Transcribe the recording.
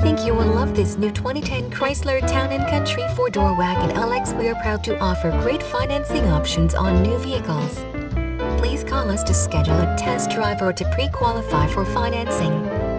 think you will love this new 2010 Chrysler Town & Country 4-door wagon LX. We are proud to offer great financing options on new vehicles. Please call us to schedule a test drive or to pre-qualify for financing.